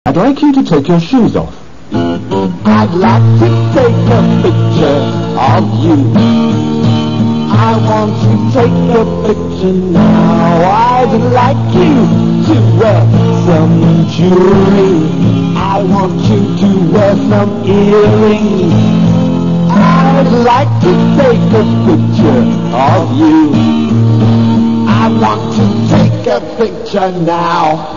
I'd like you to take your shoes off. I'd like to take a picture of you. I want to take a picture now. I'd like you to wear some jewelry. I want you to wear some earrings. I'd like to take a picture of you. I want to take a picture now.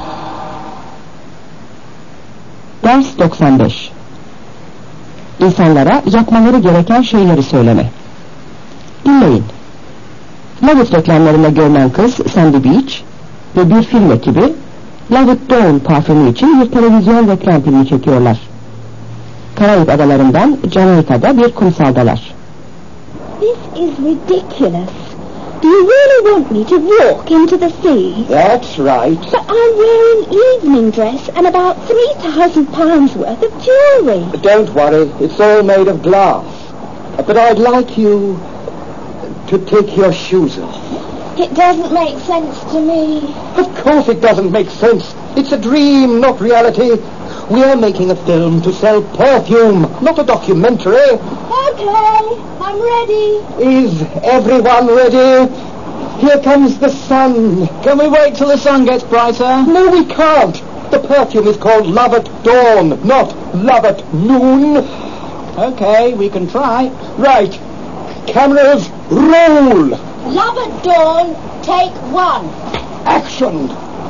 Ders 95. İnsanlara yapmaları gereken şeyleri söyleme. Dinleyin. Lovett reklamlarında görünen kız Sandy Beach ve bir film ekibi Lovett Dawn parfümü için bir televizyon reklam filmi çekiyorlar. Karayip adalarından Jamaika'da bir kumsaldalar. This is ridiculous. Do you really want me to walk into the sea? That's right. But I'm wearing evening dress and about £3,000 worth of jewellery. Don't worry, it's all made of glass. But I'd like you to take your shoes off. It doesn't make sense to me. Of course it doesn't make sense. It's a dream, not reality. We are making a film to sell perfume, not a documentary. Okay, I'm ready. Is everyone ready? Here comes the sun. Can we wait till the sun gets brighter? No, we can't. The perfume is called Love at Dawn, not Love at Noon. Okay, we can try. Right. Cameras, roll. Love at dawn, take one. Action.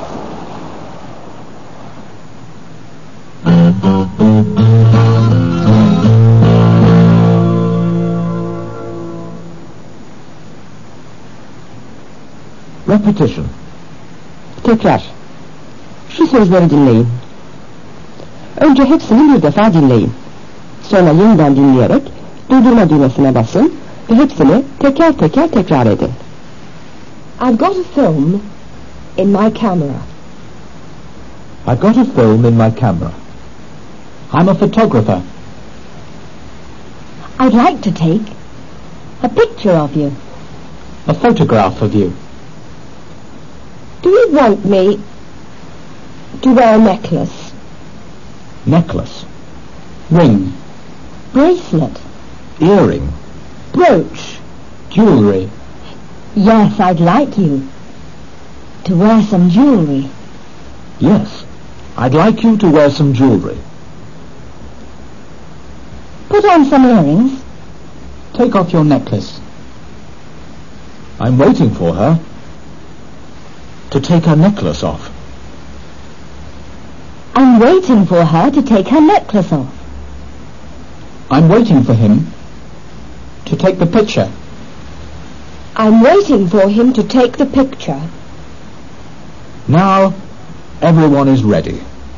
Repetition. Tekrar. Şu sözleri dinleyin. Önce hepsini bir defa dinleyin. Sonra yeniden dinleyerek durdurma düğmesine basın ve hepsini teker teker tekrar edin. I've got a film in my camera. I've got a film in my camera. I'm a photographer. I'd like to take a picture of you. A photograph of you. Do you want me to wear a necklace? Necklace. Ring. Bracelet? Earring. Brooch? Jewellery. Yes, I'd like you to wear some jewellery. Yes, I'd like you to wear some jewellery. Put on some earrings. Take off your necklace. I'm waiting for her to take her necklace off. I'm waiting for her to take her necklace off. I'm waiting for him to take the picture. I'm waiting for him to take the picture. Now, everyone is ready.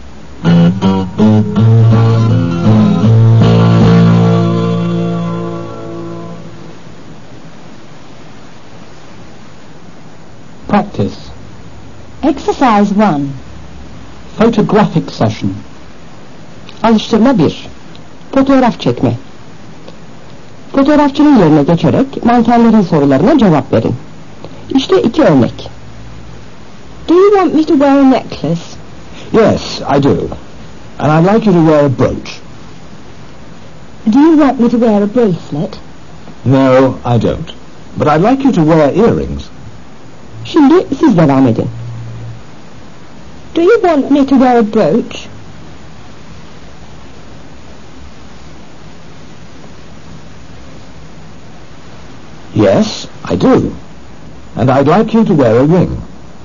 Practice. Exercise 1. Photographic session. Alıştırma 1. Fotoğraf çekme. Fotoğrafçının yerine geçerek mankenlerin sorularına cevap verin. İşte 2 örnek. Do you want me to wear a necklace? Yes, I do. And I'd like you to wear a brooch. Do you want me to wear a bracelet? No, I don't. But I'd like you to wear earrings. Şimdi siz devam edin. Do you want me to wear a brooch? Yes, I do. And I'd like you to wear a ring.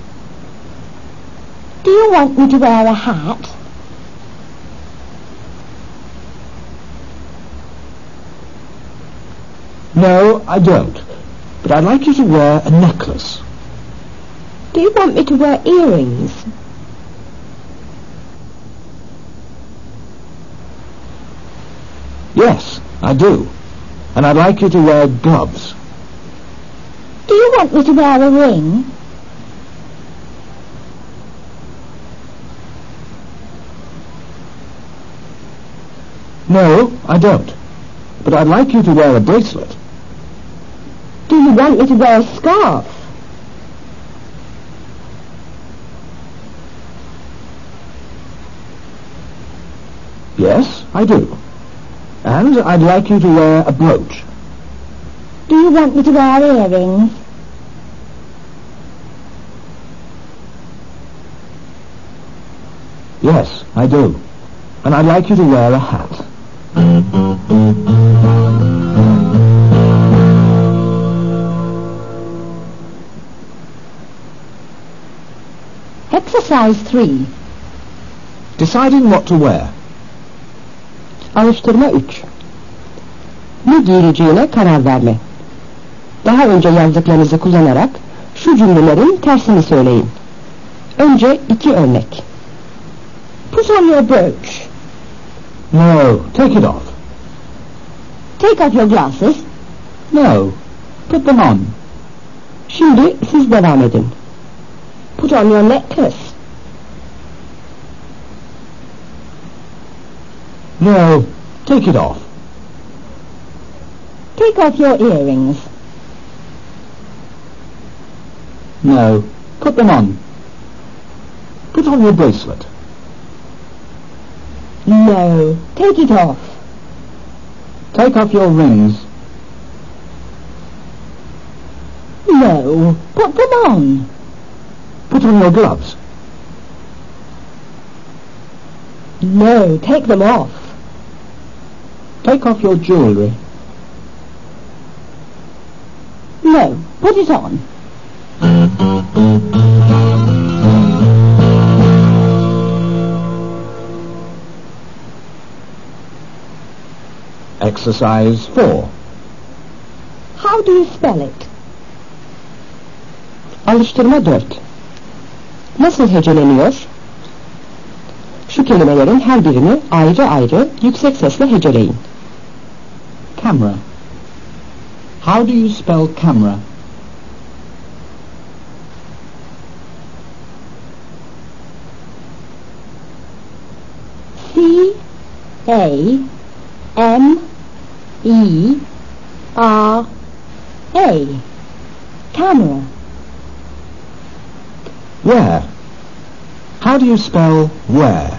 Do you want me to wear a hat? No, I don't. But I'd like you to wear a necklace. Do you want me to wear earrings? Yes, I do. And I'd like you to wear gloves. Do you want me to wear a ring? No, I don't. But I'd like you to wear a bracelet. Do you want me to wear a scarf? Yes, I do. And I'd like you to wear a brooch. Do you want me to wear earrings? Yes, I do. And I'd like you to wear a hat. Exercise 3. Deciding what to wear. Alıştırma 3. Ne giyileceğine karar verme. Daha önce yazdıklarınızı kullanarak şu cümlelerin tersini söyleyin. Önce 2 örnek. Put on your brooch. No, take it off. Take off your glasses. No, put them on. Şimdi siz devam edin. Put on your necklace. No, take it off. Take off your earrings. No, put them on. Put on your bracelet. No, take it off. Take off your rings. No, put them on. Put on your gloves. No, take them off. Take off your jewellery. No, put it on. Exercise 4. How do you spell it? Alıştırma 4. Nasıl heceleniyor? Şu kelimelerin her birini ayrı ayrı yüksek sesle heceleyin. Camera. How do you spell camera? C-A-M-E-R-A. Camera. Where? How do you spell where?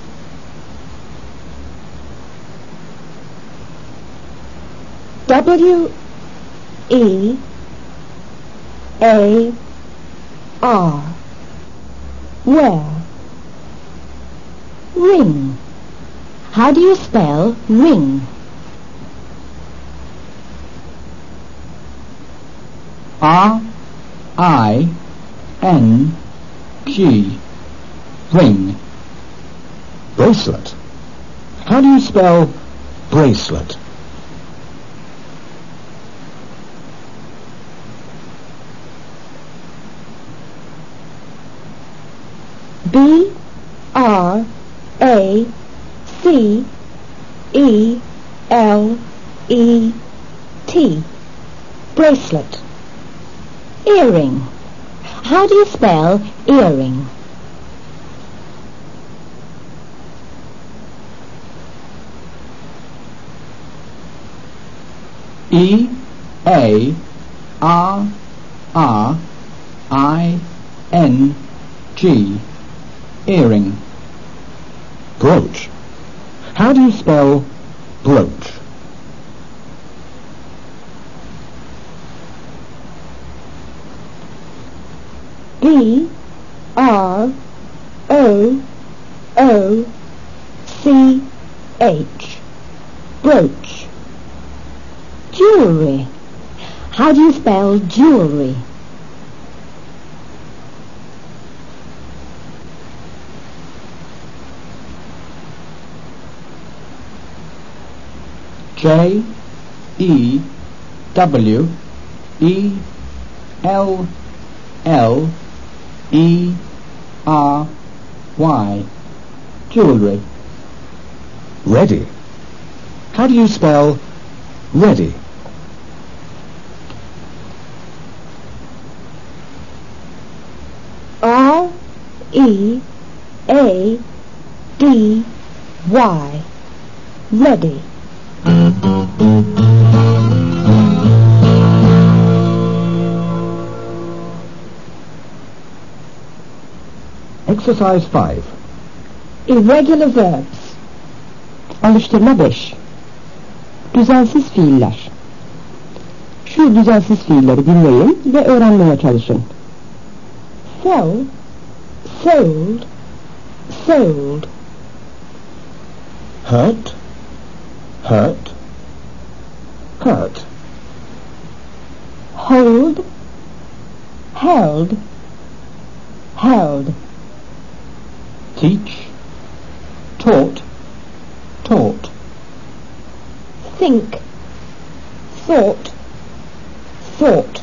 W-E-A-R. Where? Ring. How do you spell ring? R-I-N-G. Ring. Bracelet. How do you spell bracelet? B-R-A-C-E-L-E-T. Bracelet. Earring. How do you spell earring? E-A-R-R-I-N-G. Earring. Brooch. How do you spell brooch? B-R-O-O-C-H. Brooch. Jewelry. How do you spell jewelry? J-E-W-E-L-L-E-R-Y. Jewellery. Ready. How do you spell ready? R-E-A-D-Y. Ready. Exercise 5. Irregular verbs. Alıştırma 5. Düzensiz fiiller. Şu düzensiz fiilleri dinleyin ve öğrenmeye çalışın. Sell, sold, sold. Hurt, hurt, hurt. Hold, held, held. Teach, taught, taught. Think, thought, thought.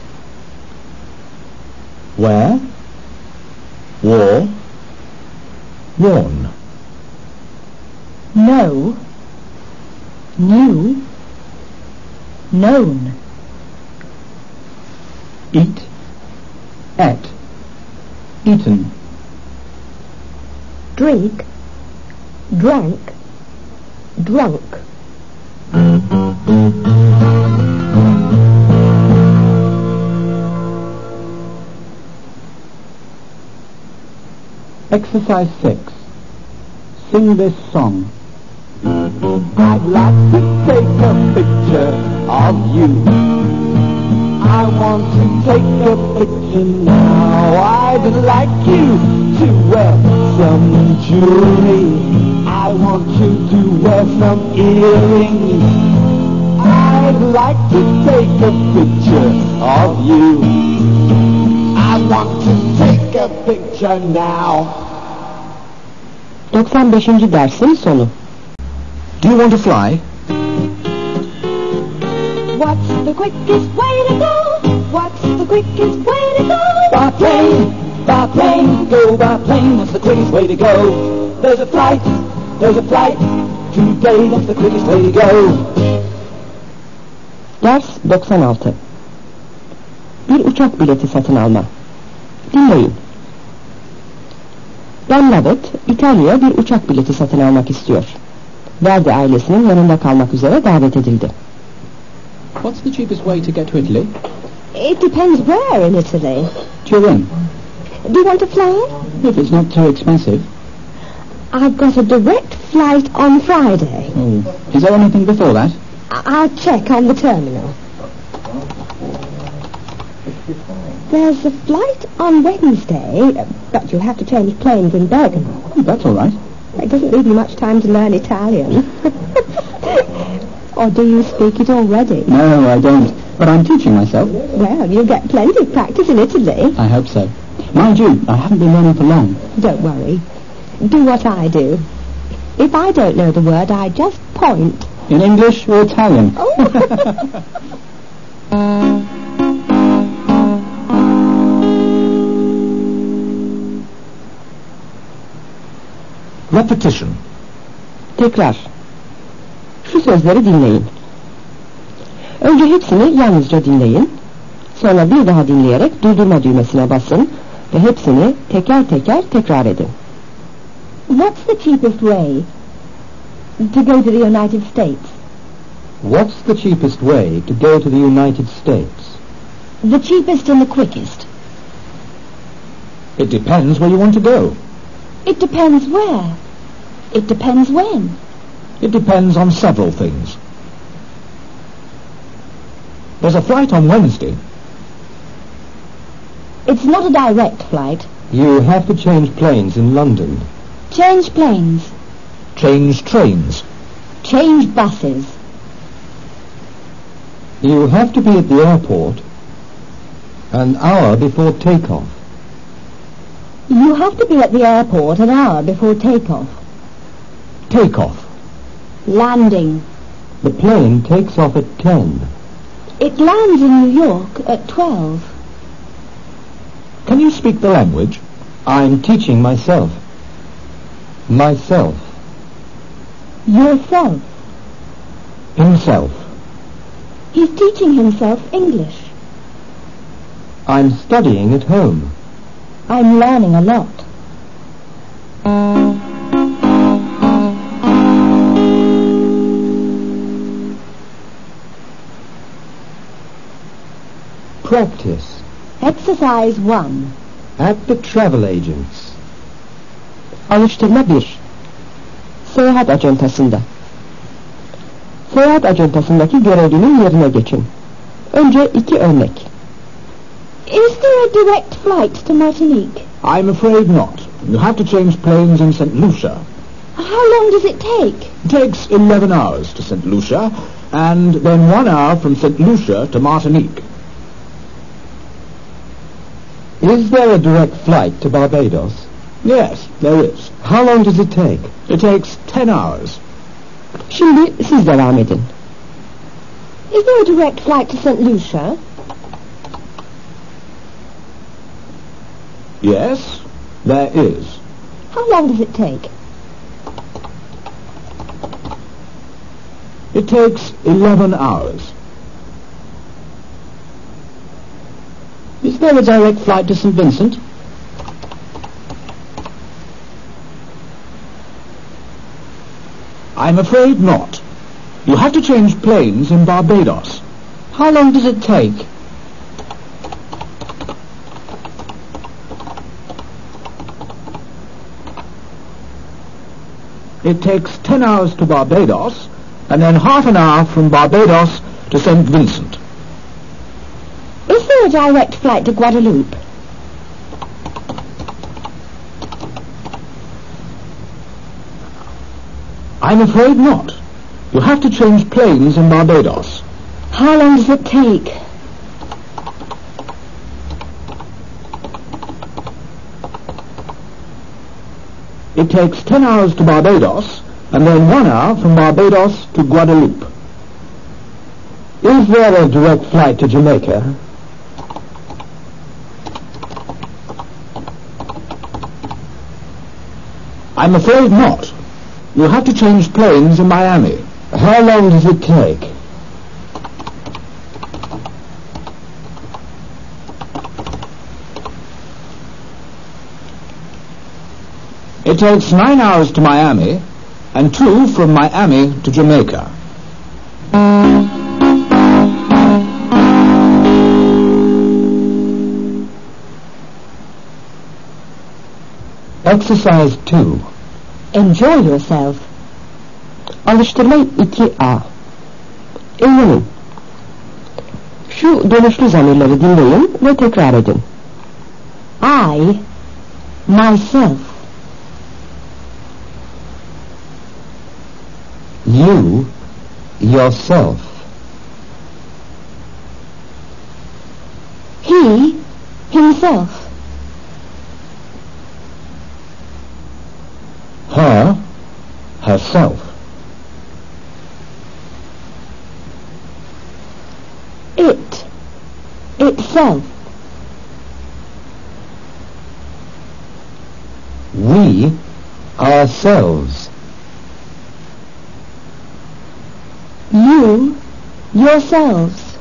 Wear, wore, worn. Know, knew, known. Eat, ate, eaten. Drink, drank, drunk. Exercise 6. Sing this song. I'd like to take a picture of you. I want to take a picture now. I'd like you to wear some jewelry. I want you to wear some earrings. I'd like to take a picture of you. I want to take a picture now. 95. dersin sonu. Do you want to fly? What's the quickest way to go? What's the quickest way to go? By plane, go by plane, that's the quickest way to go. There's a flight today, that's the quickest way to go. Ders 96. Bir uçak bileti satın alma. Dinleyin. Ben Lovett, İtalya'ya bir uçak bileti satın almak istiyor. Verdi ailesinin yanında kalmak üzere davet edildi. What's the cheapest way to get to Italy? It depends where in Italy. Turin. Do you want to fly? If it's not too expensive. I've got a direct flight on Friday. Oh, is there anything before that? I'll check on the terminal. There's a flight on Wednesday, but you'll have to change planes in Bergamo. Oh, that's all right. It doesn't leave you much time to learn Italian. Or do you speak it already? No, I don't. But I'm teaching myself. Well, you'll get plenty of practice in Italy. I hope so. Mind you, I haven't been learning for long. Don't worry. Do what I do. If I don't know the word, I just point. In English or Italian? Oh. Repetition. Tekrar. Şu sözleri dinleyin. Önce hepsini yalnızca dinleyin. Sonra bir daha dinleyerek durdurma düğmesine basın ve hepsini teker teker tekrar edin. What's the cheapest way to go to the United States? What's the cheapest way to go to the United States? The cheapest and the quickest. It depends where you want to go. It depends where. It depends when. It depends on several things. There's a flight on Wednesday. It's not a direct flight. You have to change planes in London. Change planes. Change trains. Change buses. You have to be at the airport an hour before takeoff. You have to be at the airport an hour before takeoff. Takeoff. Landing. The plane takes off at 10. It lands in New York at 12. Can you speak the language? I'm teaching myself. Myself. Yourself. Himself. He's teaching himself English. I'm studying at home. I'm learning a lot. Practice. Exercise 1. At the travel agents. Alıştırma 1. Seyahat acentasında. Seyahat acentasındaki görevlinin yerine geçin. Önce 2 örnek. Is there a direct flight to Martinique? I'm afraid not. You have to change planes in St. Lucia. How long does it take? It takes 11 hours to St. Lucia, and then 1 hour from St. Lucia to Martinique. Is there a direct flight to Barbados? Yes, there is. How long does it take? It takes 10 hours. Şimdi siz devam edin. Is there a direct flight to St. Lucia? Yes, there is. How long does it take? It takes 11 hours. Is there a direct flight to St. Vincent? I'm afraid not. You have to change planes in Barbados. How long does it take? It takes 10 hours to Barbados, and then half an hour from Barbados to St. Vincent. Is there a direct flight to Guadeloupe? I'm afraid not. You have to change planes in Barbados. How long does it take? It takes 10 hours to Barbados, and then 1 hour from Barbados to Guadeloupe. Is there a direct flight to Jamaica? I'm afraid not. You have to change planes in Miami. How long does it take? It takes 9 hours to Miami, and 2 from Miami to Jamaica. Exercise 2. Enjoy yourself. Alıştırma 2A. Eğlenin. Şu dönüşlü zamirleri dinleyin ve tekrar edin. I, myself. You, yourself. He, himself. Her, herself. It, itself. We, ourselves. You, yourselves.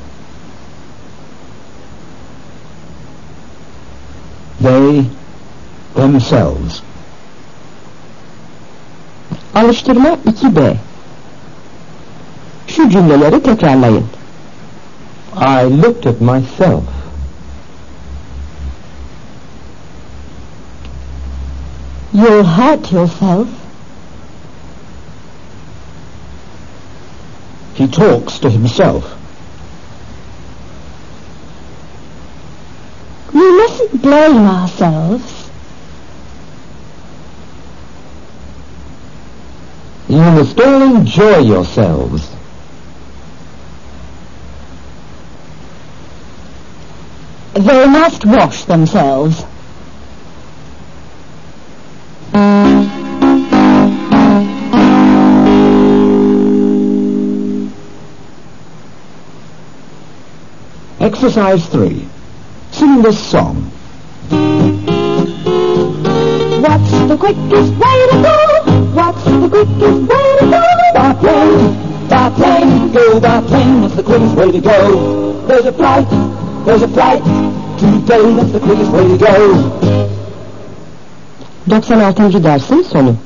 They, themselves. Alıştırma 2B. Şu cümleleri tekrarlayın. I looked at myself. You'll hurt yourself. He talks to himself. We mustn't blame ourselves. You must all enjoy yourselves. They must wash themselves. Exercise 3. Sing this song. What's the quickest way to go? What's the quickest way to go? By plane, go by plane, that's the quickest way to go. There's a flight today, that's the quickest way to go. 96. dersin sonu.